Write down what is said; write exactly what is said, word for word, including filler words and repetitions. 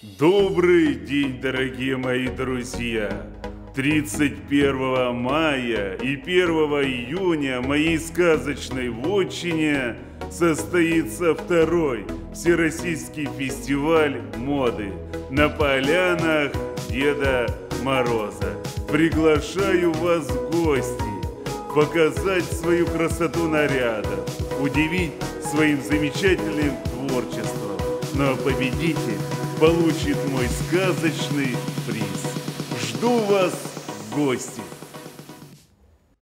Добрый день, дорогие мои друзья! тридцать первого мая и первого июня в моей сказочной вотчине состоится второй Всероссийский фестиваль моды на полянах Деда Мороза. Приглашаю вас в гости, показать свою красоту нарядов, удивить своим замечательным творчеством. Но победитель получит мой сказочный приз. Жду вас в гости!